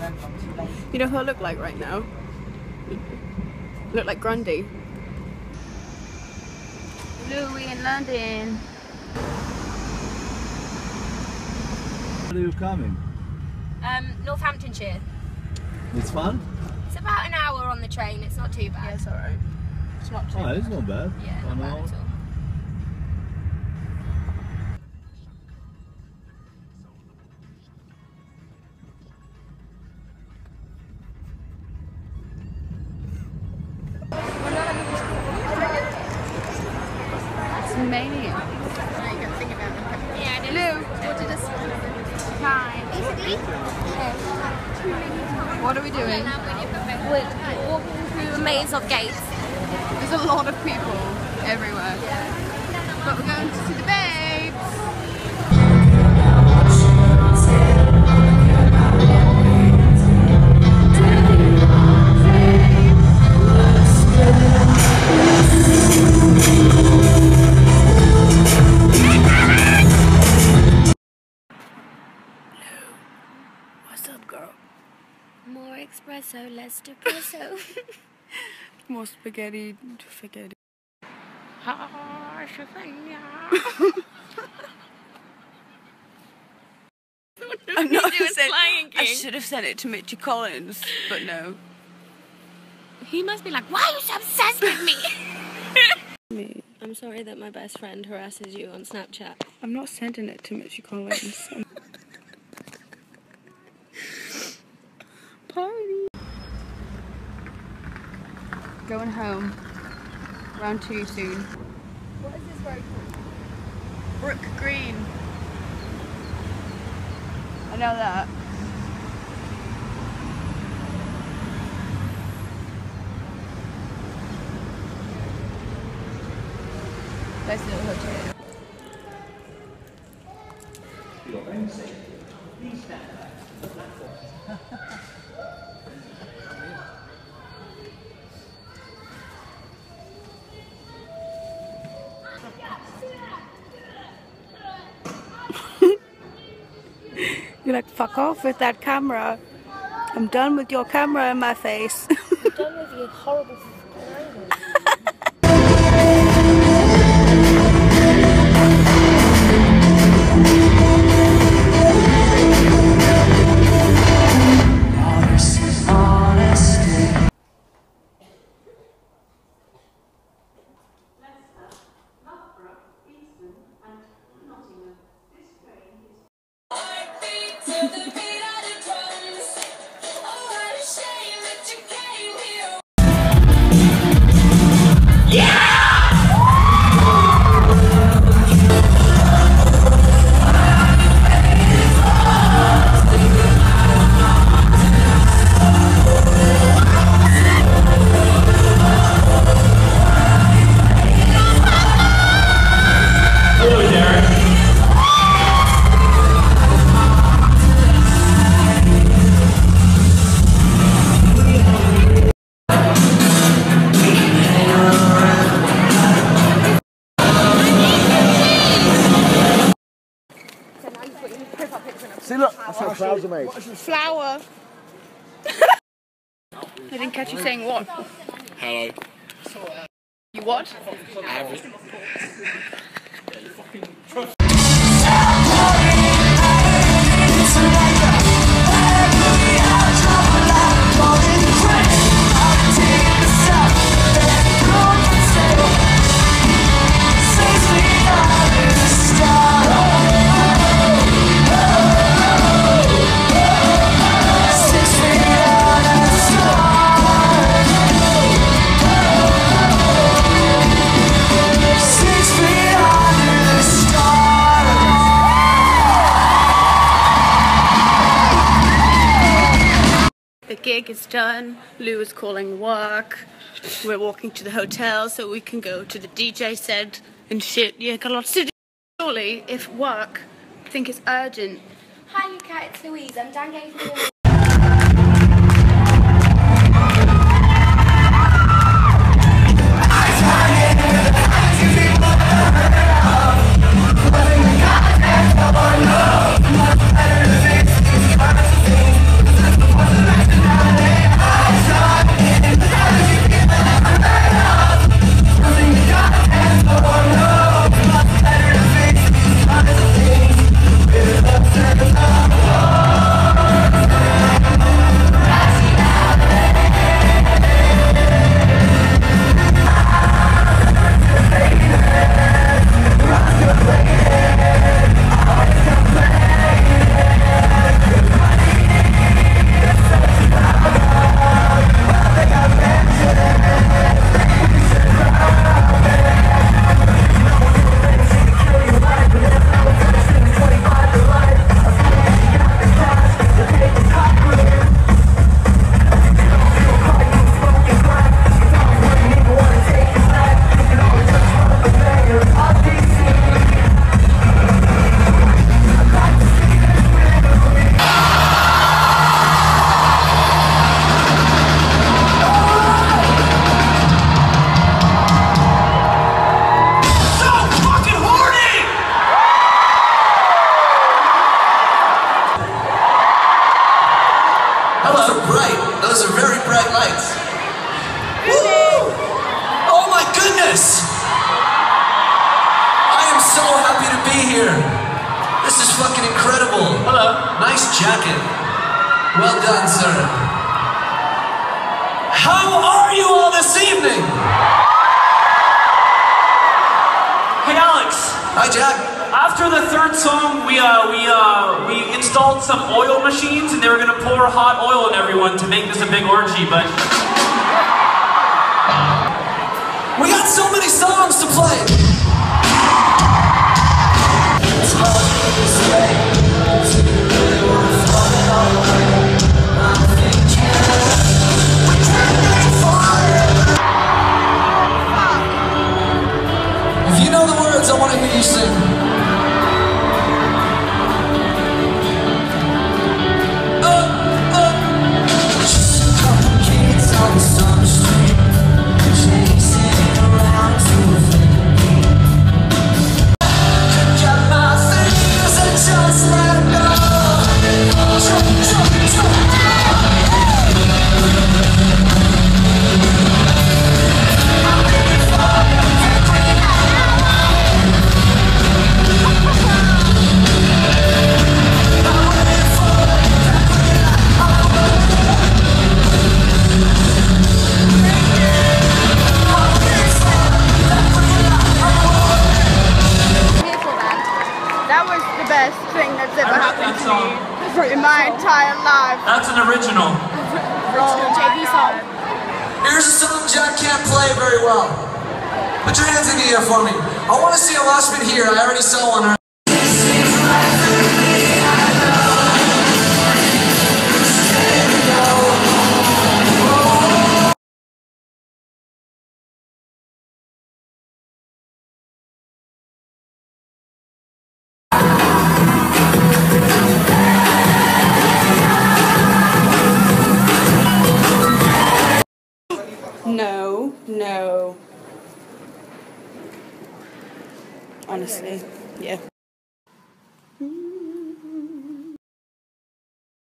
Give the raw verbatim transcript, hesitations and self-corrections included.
You know who I look like right now? I look like Grundy. Louis in London. Where are you coming? Um, Northamptonshire. It's fun? It's about an hour on the train, it's not too bad. Yeah, it's alright. It's not too Oh, bad. it's not bad. Yeah, not One bad hour. at all. It's mania. Yeah, Lou, Hi. Basically, what are we doing? we're walking through a maze of gates. There's a lot of people everywhere. But we're going to see the babes. What's up, girl? More espresso, less depresso. More spaghetti, spaghetti. I'm not saying, I should have sent it to Mitchie Collins, but no. He must be like, why are you so obsessed with me? Me. I'm sorry that my best friend harasses you on Snapchat. I'm not sending it to Mitchie Collins. Party. Going home. Round two soon. What is this road called? Brook Green. I know that. Nice little hotel. For your own safety, please stand back to the platform. You're like, fuck off with that camera. I'm done with your camera in my face. I'm done with you horrible See, look, that's how clouds are made. Flower. I didn't catch you saying what. Hello. You what? Average. The gig is done. Lou is calling work. We're walking to the hotel so we can go to the D J set and shit. Yeah, got lots to do. Surely, if work think it's urgent. Hi, you cat, it's Louise. I'm Dan Gay from the I Those are bright. Those are very bright lights. Woo! Oh my goodness! I am so happy to be here. This is fucking incredible. Hello. Nice jacket. Well done, sir. How are you all this evening? Hey Alex. Hi, Jack. After the third song, we uh, we uh, we installed some oil machines, and they were gonna pour hot oil on everyone to make this a big orgy. But we got so many songs to play. If you know the words, I want to hear you sing. That was the best thing that's ever happened to me in my entire life. that's an original. J P song. Here's a song Jack can't play very well. Put your hands in the air for me. I want to see a mosh pit here. I already saw one. No, no. Honestly, yeah.